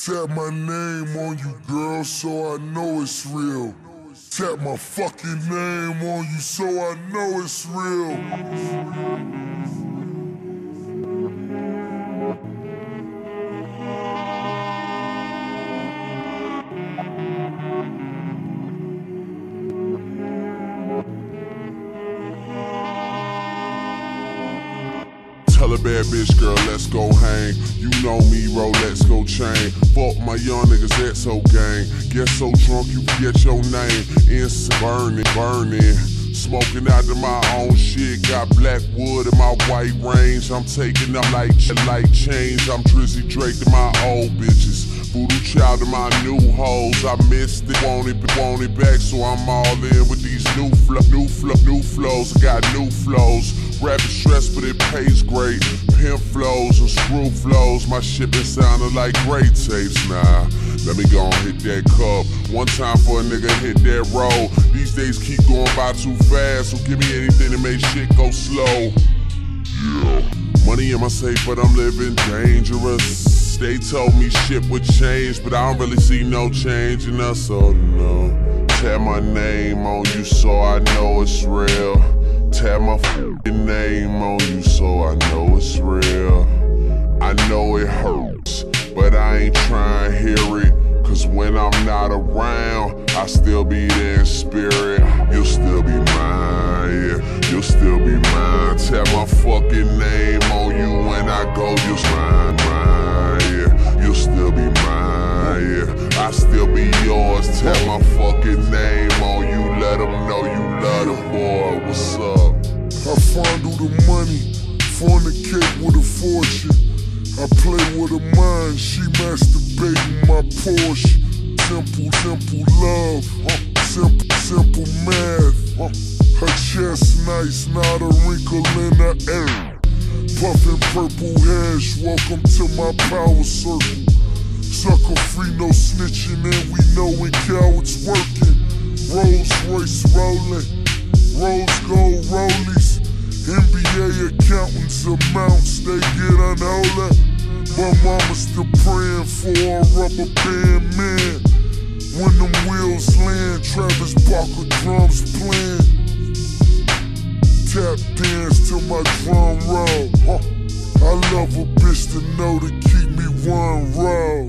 Tap my name on you, girl, so I know it's real. Tap my fucking name on you, so I know it's real. Tell a bad bitch, girl, let's go hang. You know me, Rolex go chain. Fuck my young niggas, that's so gang. Get so drunk you forget your name. Instant burning. Smoking out of my own shit. Got black wood in my white range. I'm taking up like change. I'm Drizzy Drake to my old bitches. Voodoo child to my new hoes. I missed it, want it back, so I'm all in with these new flows. I got new flows. Rapping stress, but it pays great. Pimp flows and screw flows. My shit been sounding like great tapes. Nah, let me go and hit that cup. One time for a nigga hit that roll. These days keep going by too fast, so give me anything to make shit go slow. Yeah, money in my safe, but I'm living dangerous. They told me shit would change, but I don't really see no change in us, so no. Tap my name on you so I know it's real. Tap my fucking name on you so I know it's real. I know it hurts, but I ain't trying to hear it. Cause when I'm not around, I still be there in spirit. You'll still be mine, yeah, you'll still be mine. Tap my fucking name on you when I go, you'll mine, yeah. You'll still be mine, yeah, I still be yours. Tap my fucking name on you, let them know you love the boy, what's up? I fondle the money, fornicate with a fortune. I play with her mind, she masturbating my Porsche. Simple love, simple math. Her chest nice, not a wrinkle in her air. Puffin' purple hash, welcome to my power circle. Sucker free, no snitching, and we know when cowards working. Rolls Royce rolling, rose gold rollies. NBA accountants amounts, they get unholy. My mama still praying for a rubber band man. When them wheels land, Travis Barker drums playing. Tap dance to my drum roll. I love a bitch to know to keep me one roll.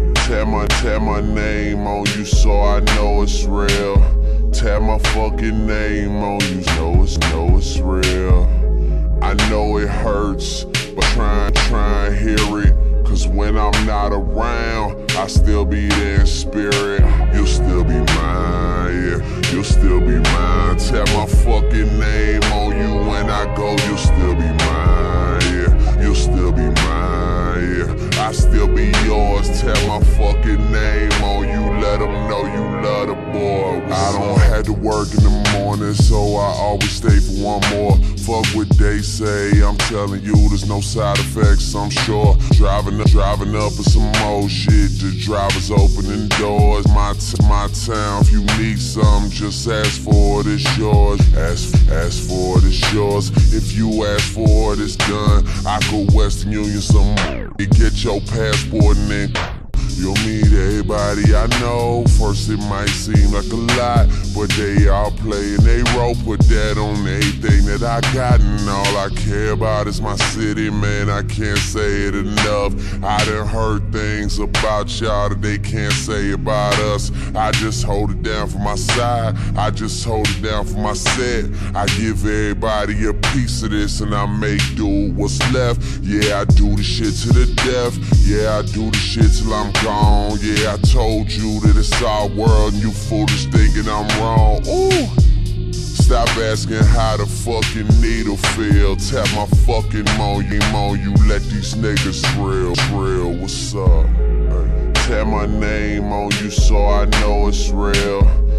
Tap my name on you so I know it's real. Tap my fucking name on you, know it's real. I know it hurts, but try and hear it. Cause when I'm not around, I still be there in spirit. You'll still be mine, yeah, you'll still be mine. Tap my fucking name on you when I go, you'll still be mine, yeah, you'll still be mine, yeah, I still be yours. Tap my fucking name on you, let them know you love the boy. I don't have to work in the morning, so I always stay for one more. Fuck what they say, I'm telling you, there's no side effects, I'm sure. Driving up for some more shit, the drivers opening doors. My town, if you need something, just ask for it, it's yours. Ask for it, it's yours. If you ask for it, it's done. I go Western Union some more. You get your passport and then you'll meet everybody I know. First it might seem like a lot, but they all play and they role. Put that on everything that I got, and all I care about is my city, man. I can't say it enough. I done heard things about y'all that they can't say about us. I just hold it down for my side, I just hold it down for my set. I give everybody a piece of this and I make do what's left. Yeah, I do the shit to the death. Yeah, I do the shit till I'm gone. Yeah, I told you that it's our world and you foolish thinking I'm wrong. Ooh, stop asking how the fucking needle feel. Tap my fucking moan you, let these niggas drill, what's up? Tap my name on you so I know it's real.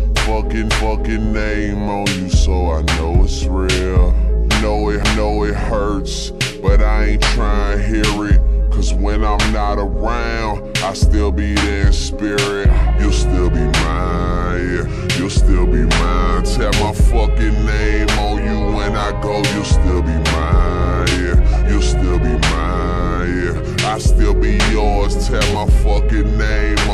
Fucking name on you so I know it's real. Know it hurts, but I ain't trying to hear it. Cause when I'm not around, I still be there in spirit. You'll still be mine, yeah, you'll still be mine. Tap my fucking name on you when I go, you'll still be mine, yeah, you'll still be mine, yeah. I still be yours, tear my fucking name